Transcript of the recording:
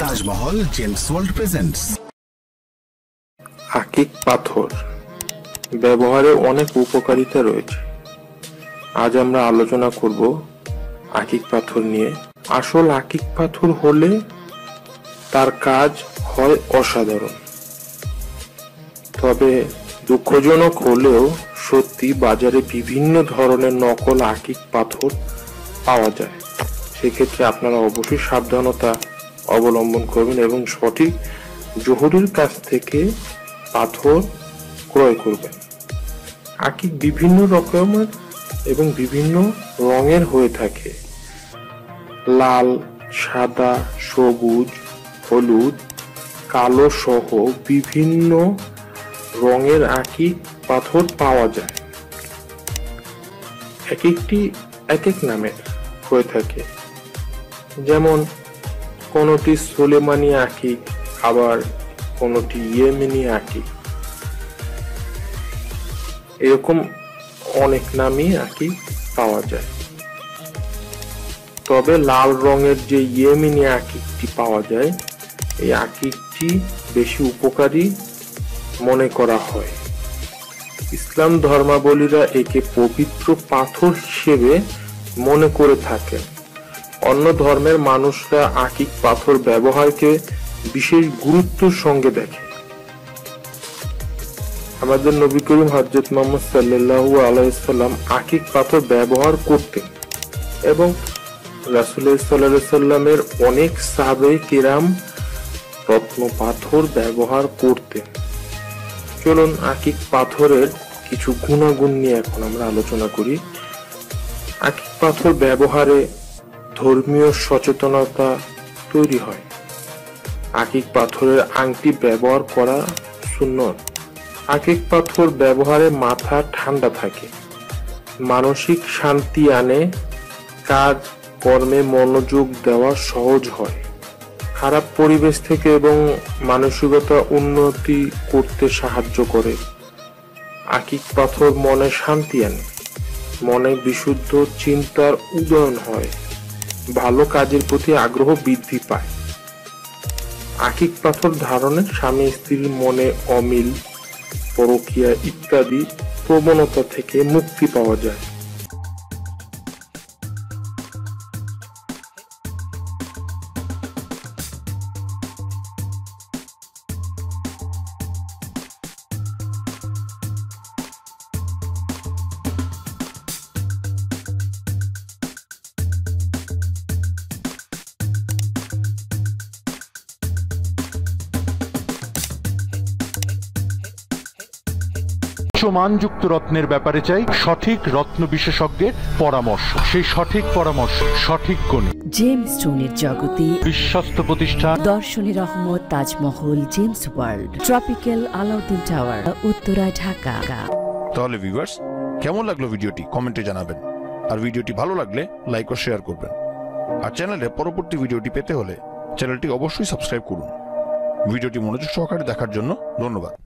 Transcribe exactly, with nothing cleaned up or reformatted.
Taj Mahal gems world presents. আকিক পাথর ব্যবহারে অনেক উপকারিতা রয়েছে। আজ আমরা আলোচনা করব আকিক পাথর নিয়ে। আসল আকিক পাথর হলে তার কাজ হয় অসাধারণ, তবে দুঃখজনক হলেও সত্যি বাজারে বিভিন্ন ধরনের নকল আকিক পাথর পাওয়া যায়। সেক্ষেত্রে আপনারা অবশ্যই সাবধানতা অবলম্বন করবেন এবং সঠিক জহুরির কাছ থেকে পাথর ক্রয় করবেন। আকিক বিভিন্ন রকমের এবং বিভিন্ন রঙের হয়ে থাকে। লাল, সাদা, সবুজ, হলুদ, কালো সহ বিভিন্ন রঙের আকিক পাথর পাওয়া যায়। এক একটি এক এক নামের হয়ে থাকে, যেমন কোনটি সুলেমানি আকিক, আবার কোনটি ইয়েমেনি আকিক, এরকম অনেক নামই আকিক পাওয়া যায়। তবে লাল রঙের যে ইয়েমেনি আকিকটি পাওয়া যায়, এই আকিকটি বেশি উপকারী মনে করা হয়। ইসলাম ধর্মাবলীরা একে পবিত্র পাথর হিসেবে মনে করে থাকেন। অন্য ধর্মের মানুষরা আকিক পাথর ব্যবহারকে বিশেষ গুরুত্বের সঙ্গে দেখে। আমাদের নবী করিম হযরত মুহাম্মদ সাল্লাল্লাহু আলাইহি সাল্লাম আকিক পাথর ব্যবহার করতেন এবং রাসূলুল্লাহ সাল্লাল্লাহু আলাইহি সাল্লামের অনেক সাহাবায়ে কিরাম রত্ন পাথর ব্যবহার করতেন। চলুন আকিক পাথরের কিছু গুণাগুণ নিয়ে এখন আমরা আলোচনা করি। আকিক পাথর ব্যবহারে ধর্মীয় সচেতনতা তৈরি হয়। আকিক পাথরের আংটি ব্যবহার করা সুন্নত। আকিক পাথর ব্যবহারে মাথা ঠান্ডা থাকে, মানসিক শান্তি আনে, কাজ কর্মে মনোযোগ দেওয়া সহজ হয়, খারাপ পরিবেশ থেকে এবং মানসিকতা উন্নতি করতে সাহায্য করে। আকিক পাথর মনে শান্তি আনে, মনে বিশুদ্ধ চিন্তার উদয়ন হয়, ভালো কাজের প্রতি আগ্রহ বৃদ্ধি পায়। আকিক পাথর ধারণে স্বামী স্ত্রীর মনে অমিল, পরকীয়া ইত্যাদি প্রবণতা থেকে মুক্তি পাওয়া যায়। মানযুক্ত রত্নের ব্যাপারে চাই সঠিক রত্ন বিশেষজ্ঞের পরামর্শ। সেই সঠিক পরামর্শ সঠিক কোণে জেমস স্টোনের জগতে বিশ্বস্ত প্রতিষ্ঠান দর্শনী রহমত Taj Mahal gems world, tropical Alauddin tower, Uttara, Dhaka. তাহলে ভিউয়ার্স, কেমন লাগলো ভিডিওটি কমেন্টে জানাবেন, আর ভিডিওটি ভালো লাগলে লাইক ও শেয়ার করবেন। আর চ্যানেলে পরবর্তী ভিডিওটি পেতে হলে চ্যানেলটি অবশ্যই সাবস্ক্রাইব করুন। ভিডিওটি মনোযোগ সহকারে দেখার জন্য ধন্যবাদ।